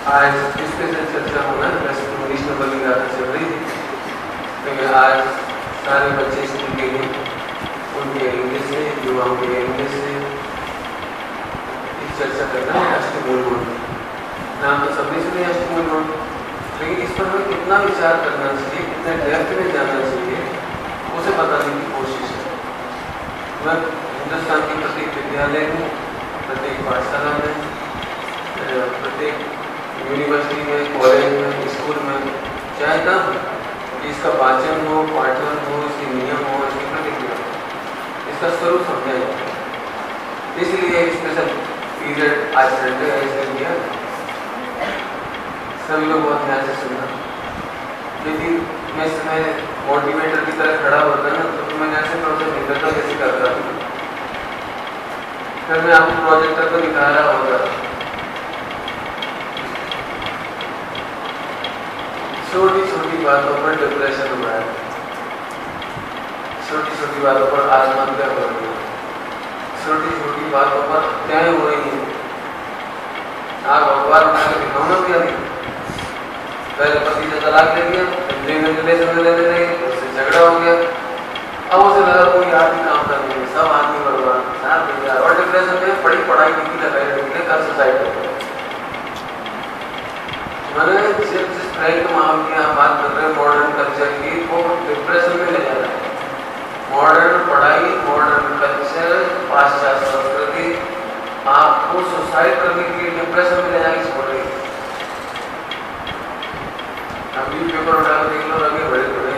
आज किसके से चर्चा होना है? वैसे तो इंग्लिश में बोली ज़्यादा चल रही थी, लेकिन आज सारे बच्चे स्कूल के लिए उनके इंग्लिश से, युवाओं के इंग्लिश से चर्चा करना है। अष्टमूल गुण नाम तो सभी सुने अष्टमूल गुण, लेकिन इस पर हमें कितना विचार करना चाहिए, कितने डेप्थ में जाना चाहिए, उसे बताने की कोशिश है। मैं हिंदुस्तान की प्रत्येक विद्यालय में, प्रत्येक पाठशाला में, प्रत्येक यूनिवर्सिटी में, कॉलेज में, स्कूल में चाहता हूँ कि इसका वाचन हो, पाठन हो, इसके नियम हो, इसकी प्रतिक्रिया, इसका स्वरूप समझा जाए। इसलिए एक स्पेशल पीरियड आज संडे है, इसलिए दिया सभी लोग बहुत ध्यान से सुनना। लेकिन मैं इस समय मोटिवेटर की तरह खड़ा होता ना, तो मैं ऐसे प्रोजेक्ट नहीं करता जैसे करता हूँ। फिर मैं आपको प्रोजेक्टर को दिखा रहा होता, छोटी छोटी बातों पर डिप्रेशन हुआ है, छोटी छोटी बातों पर आत्महत्या हो रही है, छोटी छोटी बातों पर हत्याएं हो रही हैं। आप अखबार उठा के दिखाना भी नहीं, पहले पति ने तलाक दे दिया, रिलेशन में लेने लगे, उससे झगड़ा हो गया, अब उसे लगा कोई आदमी काम करने में, सब आदमी बर्बाद, और डिप्रेशन में बड़ी पढ़ाई की लगाई कर सोसाइटी में। मैंने जिस फ्रैंक माहौल की आप बात कर रहे हैं मॉडर्न कल्चर की, वो डिप्रेशन में ले जा रहा है। मॉडर्न पढ़ाई, मॉडर्न कल्चर, पाश्चात्य संस्कृति आपको सुसाइड करने के लिए डिप्रेशन में ले जाके छोड़ रही है। आप न्यूज पेपर उठा कर देख लो, आगे बड़े बड़े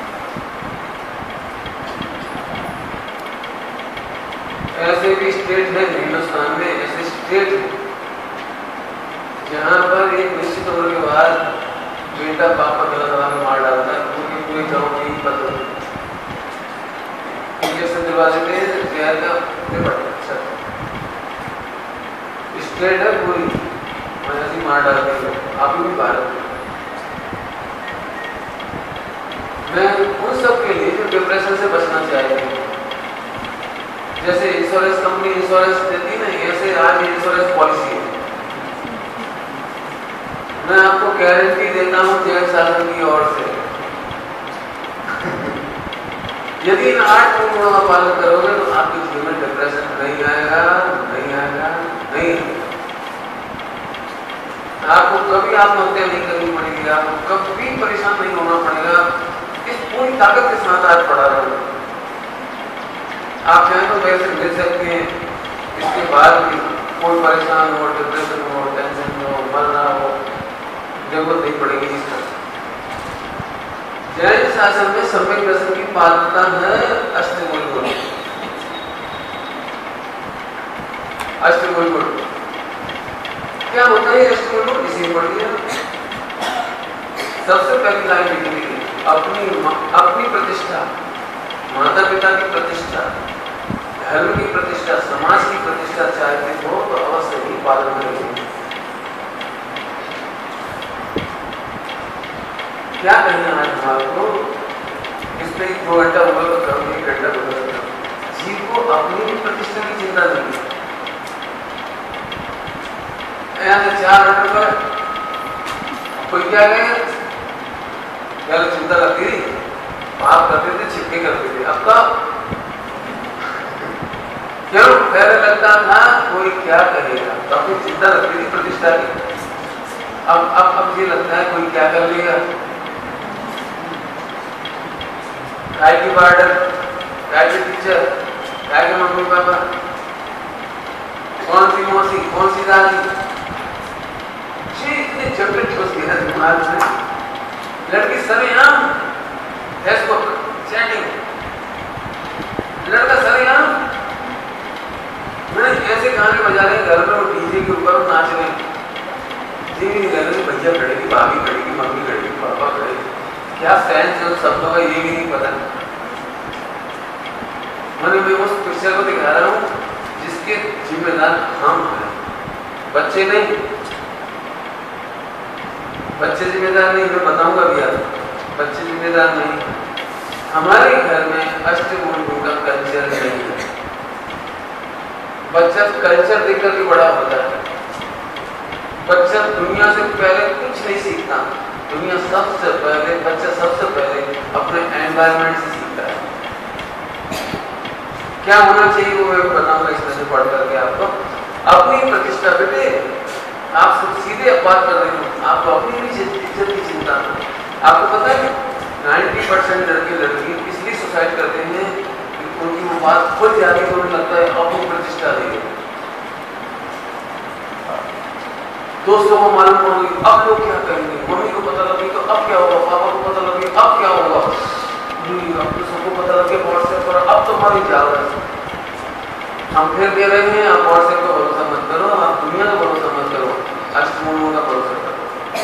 ऐसे भी स्टेट है हिंदुस्तान में, ऐसे स्टेट है जहाँ पर एक निश्चित उम्र के बाद बेटा बाप का गला दबा में मार डालता है, क्योंकि पूरे गाँव की पता इंजेक्शन दिलवा देते हैं, जहर का पड़ता स्टेट है पूरी, ऐसी मार डालते हैं। आप भी भारत में मैं उन सब के लिए जो डिप्रेशन से बचना चाहेंगे, जैसे इंश्योरेंस कंपनी इंश्योरेंस देती नहीं, ऐसे आज इंश्योरेंस पॉलिसी है। मैं आपको गारंटी देता हूं जैन शासन की ओर से, यदि इन 8 गुणों का पालन करोगे तो आपके जीवन में डिप्रेशन नहीं आएगा, नहीं आएगा, नहीं। आपको कभी आत्महत्या नहीं करनी पड़ेगी, आपको कभी परेशान नहीं होना पड़ेगा। इस पूरी ताकत के साथ आज पढ़ा रहा हूं। आप चाहें तो वैसे मिल सकते हैं, इसके बाद भी कोई परेशान हो, डिप्रेशन हो, टेंशन हो, मरना हो, जरूरत नहीं पड़ेगी इसका। जैन शासन में सम्यक दर्शन की पात्रता है अष्टमूल गुण। अष्टमूल गुण क्या होता है? अष्टमूल गुण इसी पढ़ लिया। सबसे पहली लाइन लिखी है, अपनी प्रतिष्ठा, माता पिता की प्रतिष्ठा, धर्म की प्रतिष्ठा, समाज की प्रतिष्ठा चाहते हो तो अवश्य ही पालन करेंगे। क्या कहना है आपको? इस पर 2 घंटा हुआ तो कम, 1 घंटा हुआ। जीव को अपनी भी प्रतिष्ठा की चिंता नहीं है। यहाँ 4 घंटे पर कोई क्या गया, क्या चिंता लगती थी, पाप करते थे, छिपके करते थे। अब तो क्यों पहले लगता था कोई क्या कहेगा, तो अपनी चिंता लगती थी प्रतिष्ठा की। अब ये लगता है कोई क्या कर लेगा, काय की वार्डन, काय के टीचर, काय के मम्मी पापा, कौन सी मौसी, कौन सी दादी, इतने जटिल सोचती है दिमाग में। लड़की सरेआम फेसबुक चैटिंग, लड़का सरेआम मैंने ऐसे गाने बजा रहे घर में, वो डीजे के ऊपर नाच रहे, जी नहीं कर रहे, भैया खड़ेगी, भाभी खड़ेगी, मम्मी खड़ेगी, पापा खड़ेगी, क्या सेंस है शब्दों का ये भी नहीं पता। मैं उस पिक्चर को दिखा रहा हूँ जिसके जिम्मेदार हम हैं, बच्चे नहीं। बच्चे जिम्मेदार नहीं, मैं बताऊंगा भी यार, बच्चे जिम्मेदार नहीं। हमारे घर में अष्टमूल गुण का कल्चर नहीं है। बच्चा कल्चर देखकर भी बड़ा होता है। बच्चा दुनिया से पहले कुछ नहीं सीखता। दुनिया सबसे पहले, बच्चा सबसे पहले अपने एनवायरनमेंट से सीखता है। क्या होना चाहिए वो मैं बताऊंगा इसमें से पढ़ करके आपको। अपनी प्रतिष्ठा, बेटे आप सब सीधे बात कर रहे हो, आपको अपनी भी इज्जत की चिंता। आपको पता है 90% लड़के लड़की इसलिए सुसाइड करते हैं कि उनकी वो बात खुल जाती है, उन्हें लगता है अब वो प्रतिष्ठा देंगे, दोस्तों को मालूम होगी अब लोग क्या करेंगे, मम्मी को पता लगी तो अब क्या होगा, पापा को पता लगी अब क्या होगा, अब तो सबको पता लग गया व्हाट्सएप पर, अब तो हमारी जाल है। हम फिर दे रहे हैं, आप व्हाट्सएप का भरोसा मत करो, आप दुनिया का भरोसा मत करो, अष्टमूलों का भरोसा करो।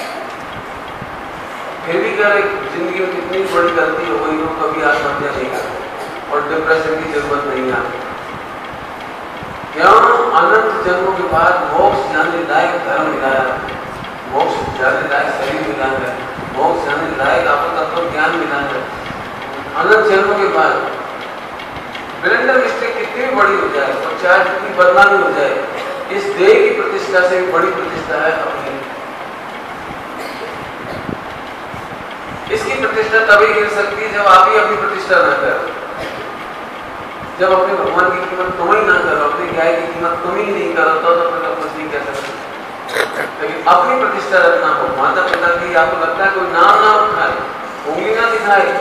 फिर भी कह रहे जिंदगी में कितनी बड़ी गलती हो गई हो, कभी आत्महत्या नहीं करते और डिप्रेशन की जरूरत नहीं आती। क्यों? अनंत जन्मों के बाद मोक्ष जाने लायक धर्म मिलाया, मोक्ष जाने लायक शरीर मिला है, मोक्ष जाने लायक आपको तत्व ज्ञान मिला है। अनंत जन्मों के बाद ब्लेंडर मिस्टेक कितनी भी बड़ी हो जाए और चाहे कितनी बदनामी हो जाए, इस देह की प्रतिष्ठा से भी बड़ी प्रतिष्ठा है अपनी। इसकी प्रतिष्ठा तभी गिर सकती है जब आप ही अपनी प्रतिष्ठा न करो, जब अपने भगवान की कीमत तुम ही ना करो, अपनी गाय की कीमत तुम ही नहीं करो, तो फिर आप कुछ नहीं कह सकते। लेकिन अपनी प्रतिष्ठा रखना हो, माता पिता की, आपको लगता है कोई नाम ना उठाए, उंगली ना दिखाए।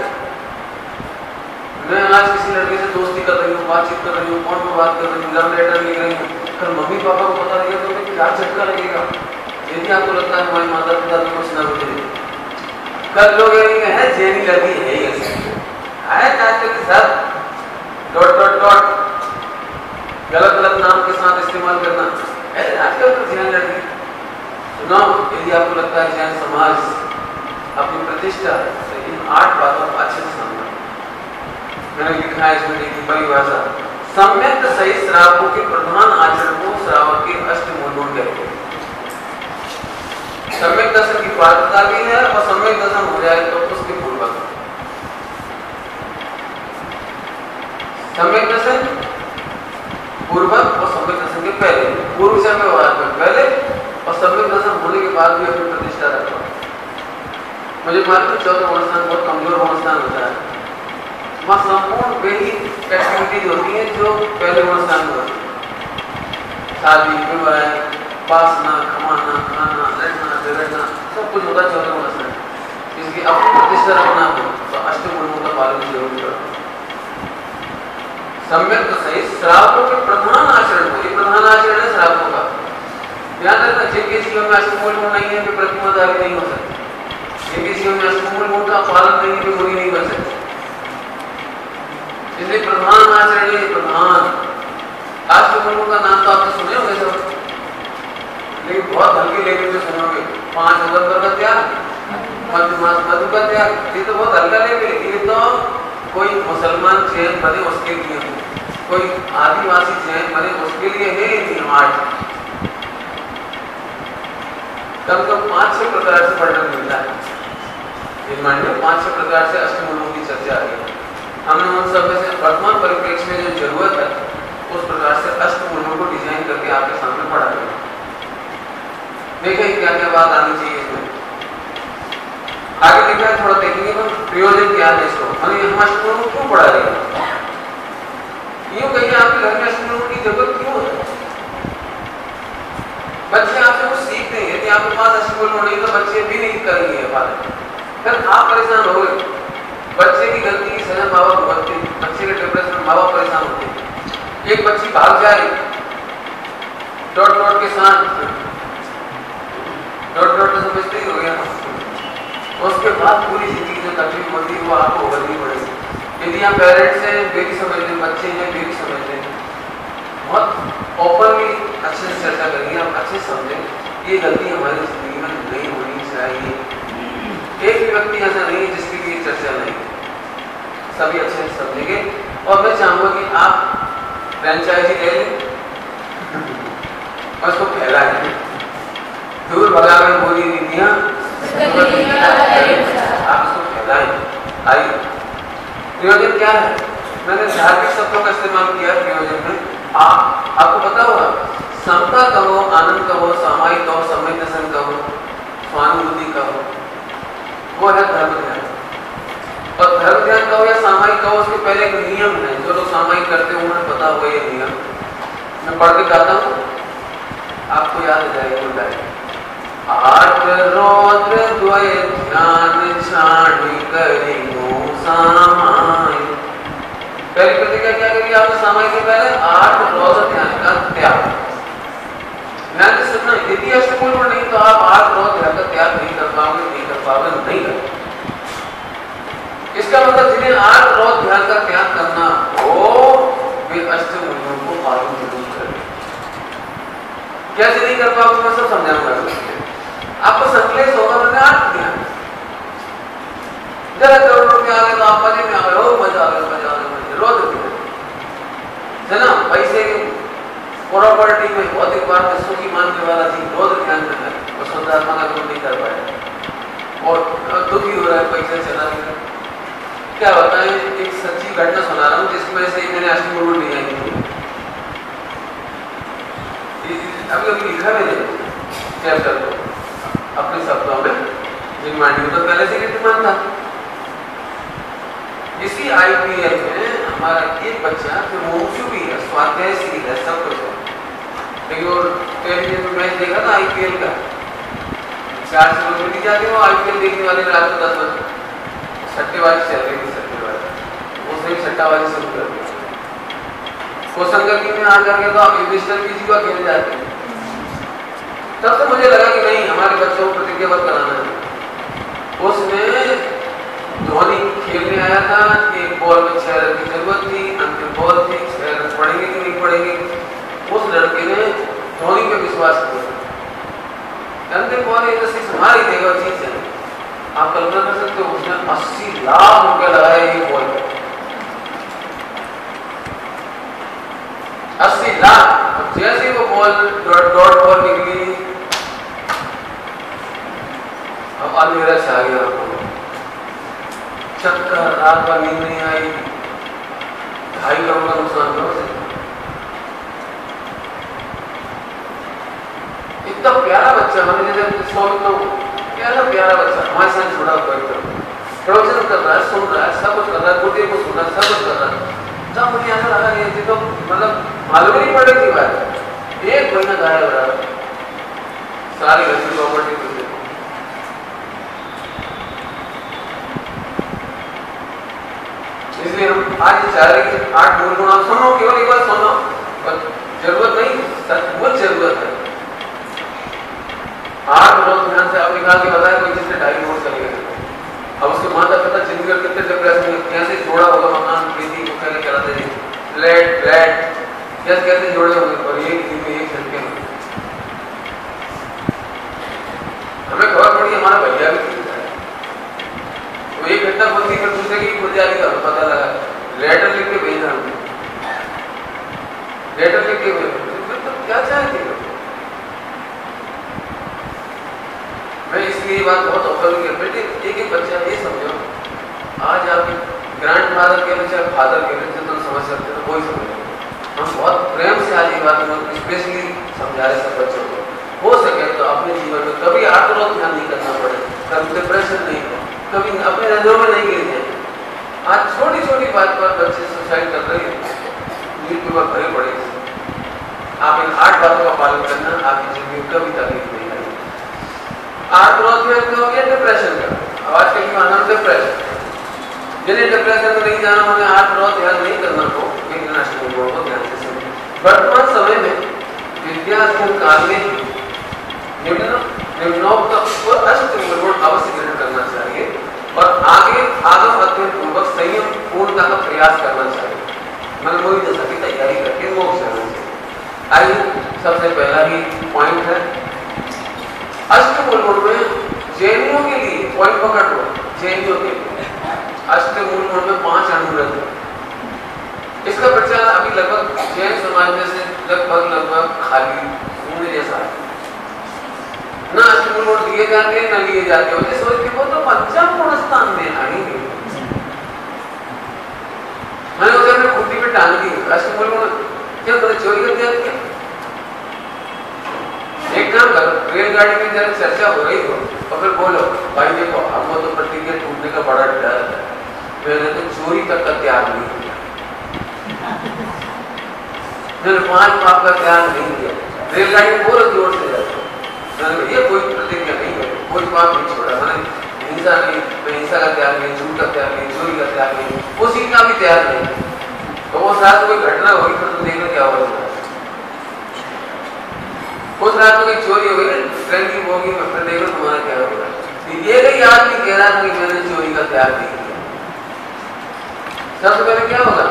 मैं आज किसी लड़के से दोस्ती कर रही हूँ, बातचीत कर रही हूँ, फोन पर बात कर रही हूँ, लव लेटर लिख रही हूँ, फिर मम्मी पापा को पता लगेगा तो क्या झटका लगेगा। यदि आपको लगता है हमारी माता पिता तो कुछ ना बोले, कल लोग है जेनी लड़की है ही ऐसे आए चाहते के साथ डॉट डॉट डॉट गलत गलत नाम के साथ इस्तेमाल करना, ऐसे आजकल तो जैन लड़की सुनो। यदि आपको लगता है जैन समाज अपनी प्रतिष्ठा तो इन 8 बातों को अच्छे से समझना। मैंने लिखा है इसमें देखिए परिभाषा, सम्यक सही श्रावकों के प्रधान आचरण को श्रावक के अष्टमूलों कहते हैं। सम्यक दर्शन की पात्रता भी है और सम्यक दर्शन हो जाए तो उसके पूर्वक, सम्यक दर्शन पूर्वक और सम्यक दर्शन के पहले, पूर्व से पहले और सम्यक दर्शन होने के बाद भी अपनी प्रतिष्ठा रखो। मुझे मालूम है 14 अनुष्ठान बहुत कमजोर अनुष्ठान होता है, वहाँ संपूर्ण वही एक्टिविटीज होती हैं जो पहले अनुष्ठान में होती है। शादी, विवाह, उपासना, कमाना, खाना, लड़ना झगड़ना सब कुछ होता है 14 अनुष्ठान। इसकी अपनी प्रतिष्ठा रखना हो तो अष्टमूलों का पालन जरूर करो। सम्यक तो सही श्रावकों के प्रधान आचरण को, ये प्रधान आचरण है श्रावकों का। ध्यान रखना, जिनके जीवन में अष्टमूल गुण नहीं है वे प्रतिमाधारी नहीं हो सकते, जिनके जीवन में अष्टमूल गुण का पालन नहीं है वे गुणी नहीं बन सकते। इसलिए प्रधान आचरण है, प्रधान अष्टमूलों का नाम तो आपने सुने होंगे सब, लेकिन बहुत हल्के लेवल में सुनोगे। 5 नवंबर का त्याग, मधु का त्याग, ये तो बहुत हल्का लेवल। ये तो कोई मुसलमान जैन बने उसके लिए, कोई आदिवासी जैन बने उसके लिए है नहीं। 8 कम से कम 5-6 प्रकार से वर्णन मिलता है। इस मायने में 5-6 प्रकार से अष्टमूलों की चर्चा आ रही है। हमने उन सब में से वर्तमान परिप्रेक्ष्य में जो जरूरत है उस प्रकार से अष्टमूलों को डिजाइन करके आपके सामने पढ़ा गया। देखिए क्या क्या बात आनी चाहिए इसमें। आगे लिखा है, थोड़ा देखेंगे तो प्रयोजन क्या है इसको, हम अष्टमूलों को क्यों पढ़ा रहे हैं, यूं कहिए आपके घर में अष्टमूलों की जरूरत क्यों है। बच्चे आपसे कुछ सीखते हैं, यदि आपके पास अष्टमूल नहीं तो बच्चे भी नहीं करेंगे पालन, फिर आप परेशान हो गए। बच्चे की गलती की सजा माँ बाप भुगतते, बच्चे के डिप्रेशन में माँ बाप परेशान होते हैं। एक बच्ची भाग जाए डॉट डॉट के साथ, डॉट डॉट तो समझते ही हो गया, उसके बाद पूरी जिंदगी जो तकलीफ होती है वो आपको भुगतनी पड़ेगी। यदि आप पेरेंट्स हैं वे भी समझ लें, बच्चे हैं वे भी समझ लें, बहुत ओपनली अच्छे से चर्चा करेंगे, आप अच्छे से समझें ये गलती हमारी जिंदगी में नहीं होनी चाहिए। एक भी व्यक्ति ऐसा नहीं है जिसके लिए चर्चा नहीं, सभी अच्छे से समझेंगे। और मैं चाहूंगा कि आप फ्रेंचाइजी ले लें और उसको फैलाएं, दूर भगावे बुरी नीतियां, आप इसको फैलाएं। आइए, प्रयोजन क्या है? मैंने धार्मिक शब्दों का इस्तेमाल किया प्रयोजन में। आपको पता होगा, समता कहो, आनंद कहो, सामायिक कहो, सम्यक दर्शन उसके पहले एक नियम है, जो लोग सामायिक करते हैं उन्हें पता होगा ये नियम। मैं पढ़ के गाता हूँ, आपको याद आ जाएगा वो डायरी। आठ रौद्र द्वय ध्यान छाणी करी सामाय। पहली प्रतिज्ञा क्या करिए आपने सामायिक के पहले? 8 रौद्र ध्यान का त्याग। ध्यान से सुनना, यदि अष्टमूल गुण नहीं तो आप 8 रौद्र ध्यान का त्याग नहीं कर पाओगे, नहीं कर पाओगे, नहीं कर। इसका मतलब जिन्हें 8 रौद्र ध्यान का त्याग करना हो वे अष्टमूल गुण को पालन जरूर करें। कैसे नहीं कर पाओगे मैं सब समझाऊंगा। आपको संकलेश होगा, मैंने 8 ध्यान जरा करोड़ रुपये आ गए तो आप मजे में आ गए, मजा आ गया, मजा आ गया, रौद्र ध्यान है ना। पैसे प्रॉपर्टी में भौतिक बात में सुखी मानने वाला जी रौद्र ध्यान करना है और संतात्मा का गुण नहीं कर पाया और दुखी हो रहा है, पैसे चला गया। क्या बताएं, एक सच्ची घटना सुना रहा हूँ जिसमें से मैंने अष्टमूल गुण नहीं आई। अभी अभी लिखा मैंने चैप्टर को अपने शब्दों में, जिन मांडी तो पहले से कीर्तिमान था। इसी आईपीएल में हमारा एक बच्चा जो मोक्षु भी है, स्वाध्यायशील है, सब कुछ है, लेकिन वो टेलीविजन में मैच देखा था आईपीएल का। 4 से लोग मिल जाते हो आईपीएल देखने वाले रात को 10 बजे। सट्टेबाजी चल रही थी, सट्टेबाजी उसने भी सट्टाबाजी शुरू कर दिया। कोसंगति में आकर के तो आप इन्वेस्टर किसी को अकेले जाते हैं। तब तो मुझे लगा कि नहीं, हमारे बच्चों को प्रतिज्ञाबद्ध कराना है। उसमें धोनी खेलने आया था, एक बॉल में 6 रन की जरूरत थी, अंतिम बॉल थी, 6 रन पड़ेंगे कि नहीं पड़ेंगे। उस लड़के ने धोनी पे विश्वास किया। अंतिम बॉल एक हमारी देगा चीज है, आप कल्पना कर सकते हो, उसने 80 लाख रुपए लगाए ये बॉल पे। 80 लाख। जैसे वो बॉल डॉट बॉल निकली, अब अंधेरा छा गया, चक्कर, रात भर नींद नहीं आई, 2.5 करोड़ का नुकसान हुआ उसे। इतना प्यारा बच्चा, मैंने जैसे प्यारा प्यारा बच्चा हमारे साथ जुड़ा हुआ प्रवचन कर रहा है, सुन रहा है, सब कुछ कर रहा है, गुटे को सुन रहा है, सब कुछ कर रहा है। जब मुझे ऐसा लगा ये तो मतलब मालूम ही नहीं पड़े की बात। 1 महीना गायब रहा, सारी घर की प्रॉपर्टी को। इसलिए हम आज चाह रहे कि 8 मूल गुण आप सुनो, केवल एक बार सुनो, जरूरत नहीं, सचमुच जरूरत है। 8 लोग ध्यान से आप निकाल के बताया कोई जिससे 2.5 करोड़ चले गए। अब उसके माता पिता जिंदगी में कितने डिप्रेशन में, कैसे जोड़ा होगा मकान, खेती को कैसे चलाते थे, फ्लैट कैसे जोड़े होंगे, और एक दिन में एक झटके में हमें खबर पड़ी हमारा भैया भी ठीक है, तो एक घंटा बंदी कर दूसरे की खुल जाएगी, हमें पता लगा। लेटर लिख के भेजा हमने, लेटर लिख के भेजा, तो क्या चाहते हो? मैं इसलिए बात बहुत ओपन किया, बेटे एक बच्चा ये समझो, आज आप ग्रैंड फादर के बच्चे फादर के बच्चे तो समझ सकते तो कोई समझ नहीं। हम बहुत प्रेम से आज ये बात स्पेशली समझा रहे सब बच्चों को। हो सके तो अपने जीवन में कभी आत्मरोध ध्यान नहीं करना पड़े, कभी डिप्रेशन नहीं हो, कभी अपने नजरों में नहीं गिर जाए। आज छोटी छोटी बात पर बच्चे सुसाइड कर रहे हैं, मृत्यु पर भरे पड़े। आप इन 8 बातों का पालन करना, आपकी जिंदगी में कभी तकलीफ नहीं आएगी। आत्मरोध में हो गया डिप्रेशन का, आवाज के माना डिप्रेशन। जिन्हें डिप्रेशन में नहीं जाना, उन्हें आत्मरोध ध्यान नहीं करना हो, लेकिन अष्टमूल गुणों को ध्यान से समझें। वर्तमान समय में विद्यार्थी काल में निम्नोक्त और अष्टमूल गुण अवश्य ग्रहण करना चाहिए और आगे आगम अध्ययन पूर्वक संयम पूर्णता का प्रयास करना चाहिए। मनमोही दशा की तैयारी करके मोक्ष करना चाहिए। आइए सबसे पहला ही पॉइंट है अष्टमूल गुण में जैनियों के लिए पॉइंट पकड़ लो। जैनियों के लिए अष्टमूल गुण में 5 अनुव्रत है। इसका प्रचार अभी लगभग जैन समाज में से लगभग खाली होने जैसा है। ना अष्टमूल गुण दिए जाते हैं, न लिए जाते हैं। सोच के वो तो पंचम गुण स्थान में आएंगे। मैंने उसे अपने खुदी पे टांग दी। अष्टमूल गुण क्या तुमने चोरी कर दिया क्या? एक काम करो, रेलगाड़ी में जब चर्चा हो रही हो और फिर बोलो भाई देखो हमको तो प्रतिज्ञा टूटने का बड़ा डर है, मैंने तो चोरी तक का त्याग नहीं किया, मैंने 5 पाप का त्याग नहीं किया। रेलगाड़ी में पूरा जोर से जाता हूँ, मैंने ये कोई प्रतिज्ञा नहीं है, कोई पाप नहीं छोड़ा। मैंने हिंसा नहीं, मैं हिंसा का त्याग नहीं, झूठ का त्याग नहीं, चोरी का त्याग नहीं, उसी का भी त्याग नहीं। तो वो साथ कोई घटना होगी तो तुम देखना क्या होगा। उस रात में कोई चोरी हो गई ना, ट्रेन की बोगी में, फिर देखो तुम्हारा क्या होगा। ये नहीं आदमी कह रहा था कि मैंने चोरी का त्याग नहीं किया, सबसे पहले क्या होगा?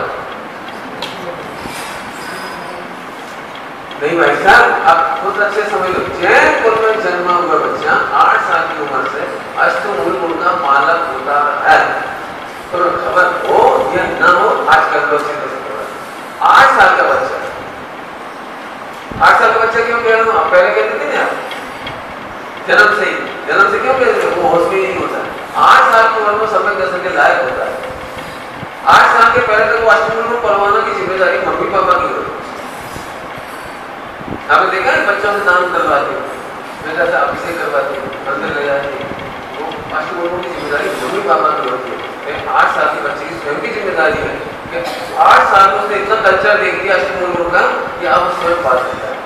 नहीं भाई साहब, आप खुद अच्छे समझ लो। जयपुर में जन्मा हुआ बच्चा 8 साल की उम्र से अष्टमूल गुण का पालक होता है, तो खबर हो या ना हो, आजकल लोग 8 साल का बच्चा, 8 साल का बच्चा क्यों कह रहा हूँ? आप पहले कहते थे ना, जन्म से क्यों कहते थे? वो होश में नहीं होता। 8 साल की उम्र में समय दर्शन के लायक होता है। 8 साल के पहले तक वो अष्टमूल गुण पढ़वाना की जिम्मेदारी मम्मी पापा की होती है। आपने देखा है बच्चों से दान करवाते हो, बेटा से अभिषेक करवाते हो, मंदिर ले जाते हो, वो अष्टमूल की जिम्मेदारी मम्मी पापा की होती है। 8 साल के बच्चे की स्वयं की जिम्मेदारी है कि 8 साल में उसने इतना कल्चर देख लिया अष्टमूल का कि आप उस स्वयं पा सकता है।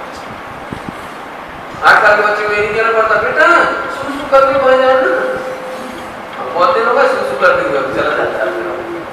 8 साल के बच्चे को ये नहीं कहना पड़ता बेटा सुसु करते हुए जाना, बहुत दिन होगा सुसु करते हुए चला जाता है।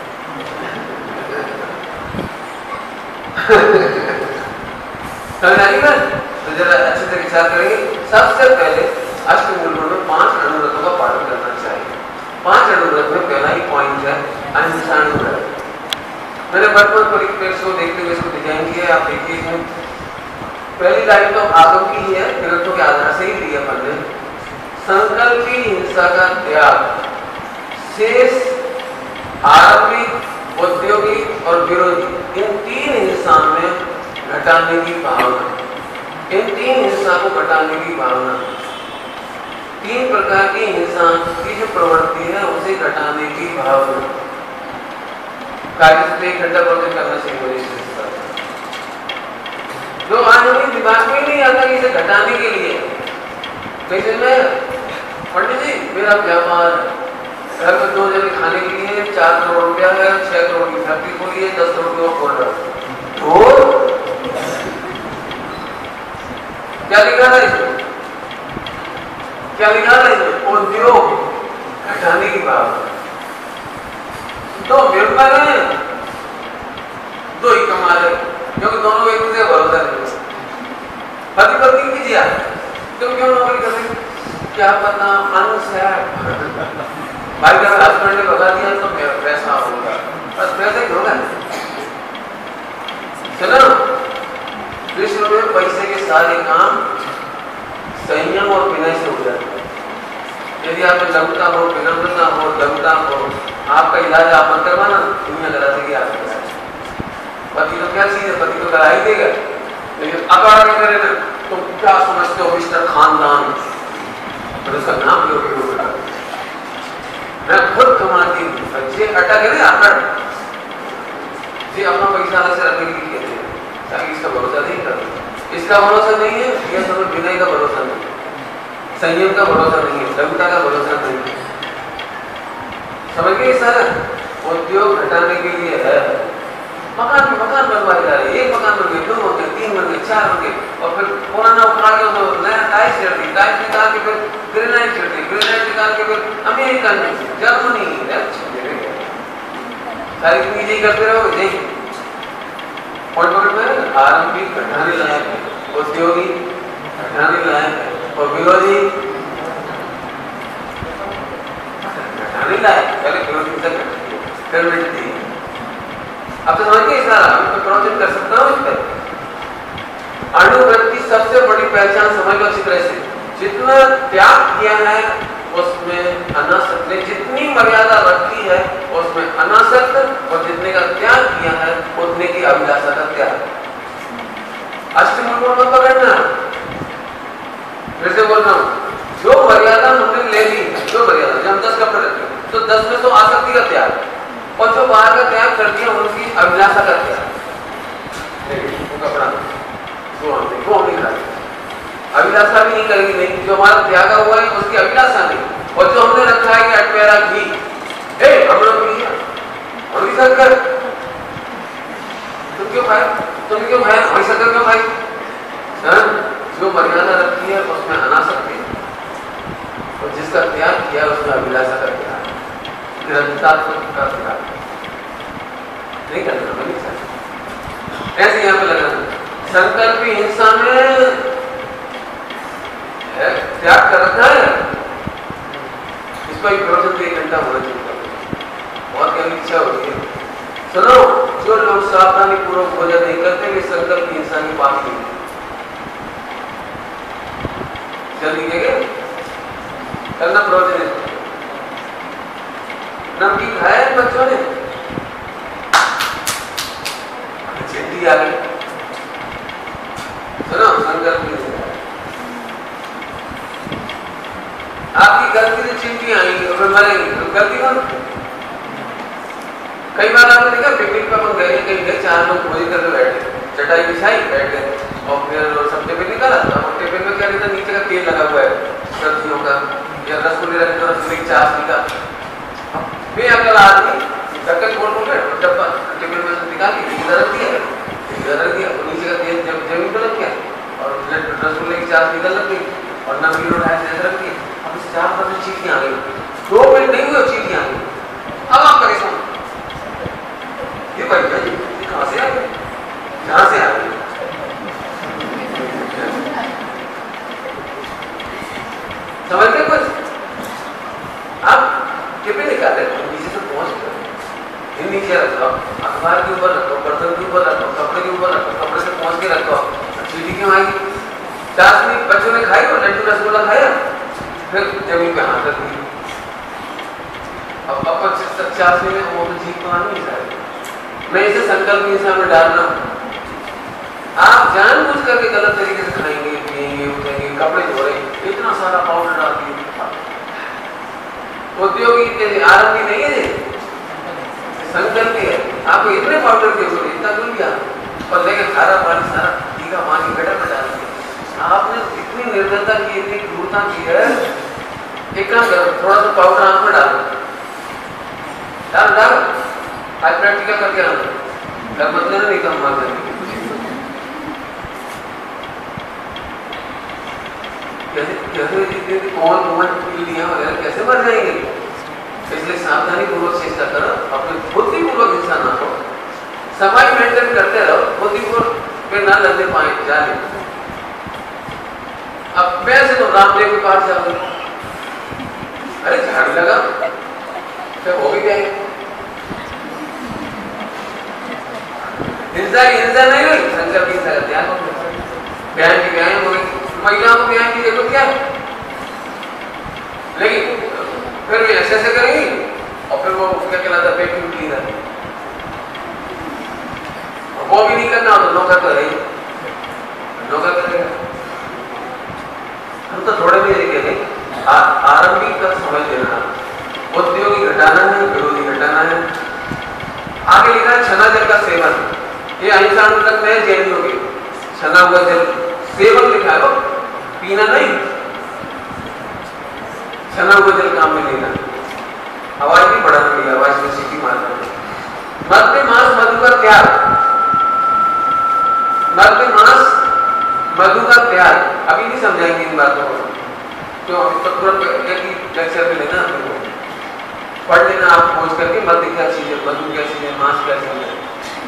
तो जरा अच्छे से विचार करेंगे। सबसे पहले अष्टमूल में 5 अनुव्रतों का पालन करना चाहिए। 5 अनुव्रत में पहला ही पॉइंट है अहिंसानुव्रत। मैंने वर्तमान परिप्रेक्ष्य को देखते हुए इसको डिजाइन किया है, आप देखिए इसमें पहली लाइन तो आगम की है, ग्रंथों के आधार से ही लिया हमने। संकल्पी हिंसा का त्याग, शेष आरंभिक, औद्योगिक और विरोधी, इन 3 हिंसा में घटाने की भावना, इन 3 हिंसा को घटाने की भावना, 3 प्रकार की हिंसा की जो प्रवृत्ति है उसे घटाने की भावना। कार्य से 1 घंटा प्रोजेक्ट करना चाहिए जो आज हमें दिमाग में ही नहीं आता कि इसे घटाने के लिए। कैसे में पंडित जी मेरा व्यापार घर में 2 जने खाने के लिए 4 करोड़ रुपया है, 6 करोड़ की फैक्ट्री खोली है, 10 करोड़ की खोल रहा है, क्या लिखा था इसमें? क्या लिखा था इसमें? उद्योग घटाने की बात। 2 मेंबर हैं, 2 ही कमा रहे, क्योंकि दोनों एक दूसरे भरोसा नहीं। पति पत्नी की जिया तुम क्यों नौकरी कर रहे? क्या पता अंश है, भाई का हस्बैंड ने बता दिया तो मेरा पैसा होगा, बस पैसा ही होगा। चलो विश्व में पैसे के सारे काम संयम और विनय से हो जाते हैं। यदि आप लघुता हो, विनम्रता हो, लघुता हो, आपका इलाज आप मत करवाना, दुनिया करा देगी आपका इलाज। पति तो क्या चीज है, पति तो करा ही देगा, लेकिन अगर करे ना तुम क्या समझते हो मिस्टर खानदान, तो उसका नाम लोगे होगा। मैं खुद कमाती हूँ, बच्चे अटक है ना अटक जी, अपना पैसा अलग से रखने के लिए कहते हैं ताकि इसका भरोसा नहीं करता। इसका भरोसा नहीं है, यह सब विनय का भरोसा नहीं है, संयम का भरोसा नहीं है, लघुता का भरोसा नहीं है। समझ गए सर? उद्योग घटाने के लिए है। मकान बनवाए जा रहे, 1 मकान बन गए, 2 बन गए, 3 बन गए, 4 बन गए, और फिर पुराना उखाड़ के तो नया टाइल्स चढ़ती, टाइल्स निकाल के फिर ग्रेनाइट चढ़ती, ग्रेनाइट निकाल के फिर अमेरिका में, जर्मनी, सारी चीजें करते रहोगे। पॉइंट में आरंभिक घटाने लायक है, उद्योगी घटाने लायक है, और विरोधी घटाने लायक। पहले विरोधी तक फिर मिलती है। अब तो समझ गए सारा, मैं प्रोजेक्ट कर सकता हूँ इस पर। अनुवृत्ति सबसे बड़ी पहचान समझ लो अच्छी तरह से। जितना त्याग किया है उसमें अनासक्त ने जितनी मर्यादा रखी है उसमें अनासक्त, और जितने का त्याग किया है उतने की अभिलाषा का त्याग। अष्टमूल मत पकड़ना, फिर से बोल रहा हूँ, जो मर्यादा हमने ले ली, जो मर्यादा, जब हम 10 कपड़े रखते हैं तो 10 में तो आसक्ति का त्याग, और जो बाहर का त्याग कर दिया उनकी अभिलाषा का त्याग। वो कपड़ा वो नहीं करेंगे, अभिलाषा भी नहीं करेंगे, नहीं जो हमारा त्यागा हुआ है उसकी अभिलाषा नहीं। और जो हमने रखा है कि अटवेरा घी, हम लोग और भी शक्कर तुम क्यों खाए, तुम क्यों खाए, हमारी शक्कर क्यों खाई? जो मर्यादा रखी है उसमें अनासक्ति और जिसका त्याग किया उसमें अभिलाषा का त्याग, ग्रंथात्मक का त्याग नहीं करना बनी चाहिए। ऐसे यहाँ पे लगाना संकल्पी हिंसा में त्याग कर रखा है, इसका भी प्रवचन तो 1 घंटा होना चाहिए और क्या इच्छा होती है। सुनो, जो लोग सावधानी पूर्वक भोजन नहीं करते वे संकल्प हिंसा की पाप नहीं जल्दी के करना प्रवचन। नमकीन खाया है बच्चों ने, चिट्ठी आ गई, सुनो संकल्प आपकी गलती से चिट्ठी आएंगी और फिर मरेंगी, तो गलती कौन? कई बार आपने देखा पिकनिक पर हम गए, कहीं गए 4 लोग भोजन करके बैठे, चटाई बिछाई बैठ गए और फिर सब टिफिन निकाला। अब टिफिन में क्या रहता, नीचे का तेल लगा हुआ है सब्जियों का या रसगुल्ले रखे तो रसगुल्ले की चाशनी का। फिर अगला आदमी ढक्कन खोल के डब्बा टिफिन में से निकाल के इधर रख दिया, तो नीचे का तेल जमीन पर रख गया और रसगुल्ले की चाशनी इधर रख गई और नमकीन उठाया इधर रख दी। अब इस 4 पर चीटियां आ गई, 2 मिनट नहीं हुए चीटियां आ गई। अब आप परेशान, ये भाई कहाँ से आ गए, कहाँ से आ गए? समझते कुछ? अब टिफिन निकाले नीचे से पहुंच गए, नीचे रखो, अखबार के ऊपर रखो, बर्तन के ऊपर रखो, कपड़े के ऊपर रखो, कपड़े से पहुंच के रखो। चीटी क्यों आएगी? चाशनी बच्चों ने खाई और लड्डू रसगुल्ला खाया, फिर जमीन पे हाथ रख दी। अब अपन चाशनी में वो तो जीत तो आनी चाहिए। मैं इसे संकल्प हिंसा में डालना, आप जानबूझ करके गलत तरीके से खाएंगे, पिएंगे, उठेंगे, कपड़े धो रहे, इतना सारा पाउडर डाल दिए। उद्योगी आरंभी नहीं है, संकल्प है। आपको इतने पाउडर की जरूरत, इतना दूर क्या पर लेके खारा पानी सारा तीखा पानी गटर में डाल दिया। आपने इतनी निर्दयता की, इतनी क्रूरता की है, एक काम करो, थोड़ा सा पाउडर आंख में डालो, डाल आज प्रैक्टिकल करके आना, घर मत लेना, नहीं तो हम मार देंगे। कैसे कौन वगैरह कैसे मर जाएंगे? इसलिए सावधानी पूर्वक चेष्टा करो, अपने बुद्धिपूर्वक हिंसा ना हो, सफाई मेंटेन करते रहो, बुद्धिपूर्वक पे ना लगने पाए जाने। अब वैसे तो रामदेव के पास जाओगे, अरे झाड़ू लगा क्या हो भी जाएगी, हिंसा नहीं हुई, संकल्प हिंसा का त्याग हो गया, बयान की बयान हो गई। महिलाओं को बयान की जरूरत क्या है? लेकिन फिर भी ऐसे करेंगी और फिर वो क्या कहलाता है वैक्यूम क्लीनर, वो भी नहीं करना तो नौकर करेंगे, नौकर करेगा। हम तो थोड़े भी देखे नहीं, आरंभिक का समझ लेना, उद्योगी घटाना है, विरोधी घटाना है। आगे लिखा है छना जल का सेवन, ये अहिंसा तक में जैनियों के छना हुआ जल सेवन लिखा है, पीना नहीं, छना हुआ जल काम में लेना। आवाज भी बढ़ाना पड़ी, आवाज में सीटी मारना। मध्य मास मधु का त्याग, मध्य मास मधु का त्याग, अभी नहीं समझाएंगे इन बातों को, क्यों इस पर तुरंत लेक्चर में लेना, पढ़ लेना आप खोज करके, मध्य क्या चीज है, मधु क्या चीज है, मास क्या चीज है।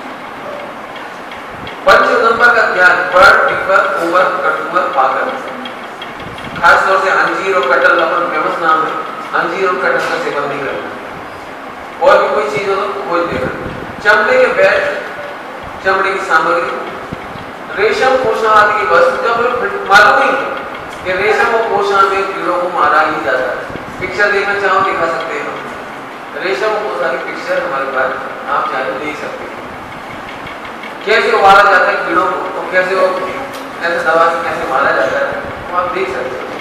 पंचगंबर का त्याग, बड़, पिपर, कुंवर, कटुवर, पाकर, खास तौर से अंजीर और कटहल अपन फेमस नाम है, अंजीर और कटहल का सेवन नहीं करना। और भी कोई चीज हो तो खोज देना। चमड़े के बैग, चमड़े की सामग्री, रेशम कोशा आदि की वस्तु, जब मालूम नहीं कि रेशम और कोशा में कीड़ों को मारा ही जाता है। पिक्चर देखना चाहो दिखा सकते हैं, रेशम और कोशा की पिक्चर हमारे पास आप चाहे तो देख सकते हैं, कैसे उबाला जाता है कीड़ों को, तो कैसे वो ऐसे दवा से कैसे मारा जाता है, तो आप देख सकते हैं।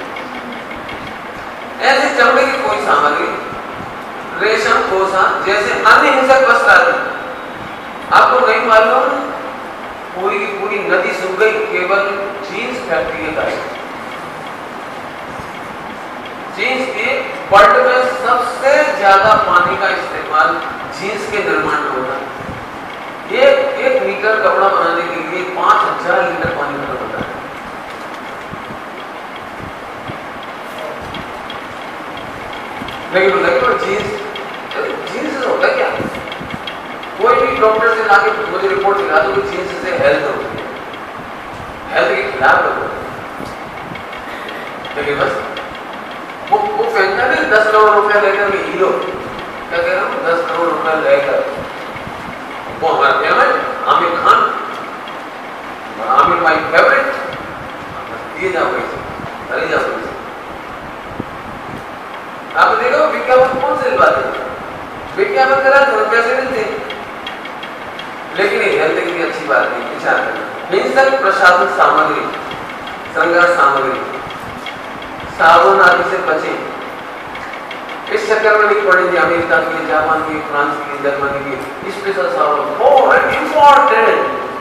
ऐसे चमड़े की कोई सामग्री, रेशम, कोसा जैसे अन्य हिंसक वस्त्र आदि, आपको नहीं मालूम पूरी की पूरी नदी सूख गई, केवल जीन्स फैक्ट्री का है। जीन्स के वर्ल्ड में सबसे ज्यादा पानी का इस्तेमाल जीन्स के निर्माण में होता है। एक मीटर कपड़ा बनाने के लिए 5000 लीटर पानी खर्च होता है। लेकिन जीन्स से होता क्या? कोई भी डॉक्टर से जाके मुझे रिपोर्ट दिखा दो कि जीन्स से हेल्थ होती है, हेल्थ के खिलाफ होता है। लेकिन बस वो पहनता है 10 करोड़ रुपया लेकर के हीरो, क्या कह रहा हूँ, 10 करोड़ रुपया लेकर वो हमारा favourite Aamir Khan, Aamir my favourite, दिए जाओ पैसे, चले जाओ पैसे। आप देखो विज्ञापन कौन से बात है, विज्ञापन करा तो पैसे मिलते, लेकिन हेल्थ की अच्छी बात नहीं। विचार करना, हिंसक प्रसाधन सामग्री, श्रृंगार सामग्री, साबुन आदि से बचें। इस चक्कर में नहीं पड़ेंगे अमेरिका की, जापान की, फ्रांस की, जर्मनी की स्पेशल साबुन बहुत इंपॉर्टेंट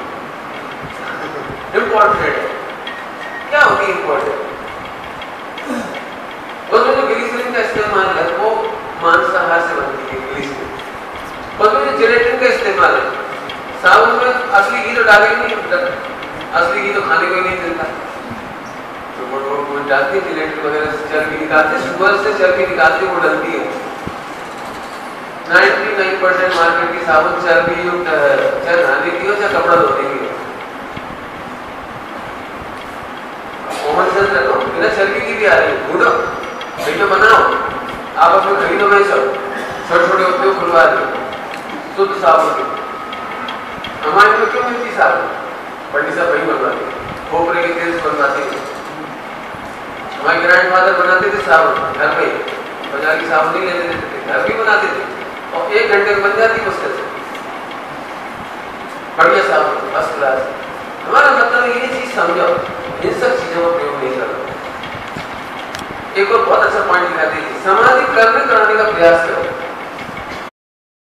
क्या होती है इंपॉर्टेंट? उसमें जो ग्लिसरीन का इस्तेमाल है वो मांसाहार से बनती है ग्लिसरीन। उसमें जो जिलेटिन का इस्तेमाल है, साबुन में असली घी तो डालेंगे नहीं, असली घी तो खाने को ही नहीं मिलता, तो वो डालती है जिलेटिन वगैरह से चर्बी निकालती है, शुगर से चर्बी निकालती है, वो डलती है। 99% मार्केट की साबुन चर्बी युक्त है, चाहे नहाने की हो चाहे कपड़ा धोने की हो। कॉमन सेंस रखो, बिना चर्बी की भी आ रही है, ढूंढो, वीडियो बनाओ, आप अपने खरीदो बेचो, छोटे छोटे उद्योग खुलवा दो शुद्ध साबुन की। हमारे में क्यों मिलती साबुन? पंडित साहब वही बनवाते, खोपरे के तेल से बनवाते थे। हमारे ग्रैंडफादर बनाते थे साबुन घर पे, बाजार की साबुन नहीं लेते थे, घर भी बनाते थे और 1 घंटे में बन जाती मुश्किल से बढ़िया साबुन, फर्स्ट क्लास। हमारा मतलब ये चीज समझो, इन सब चीजों का प्रयोग नहीं करो। एक और बहुत अच्छा पॉइंट दिखाते हैं, समाधि करने कराने का प्रयास करो।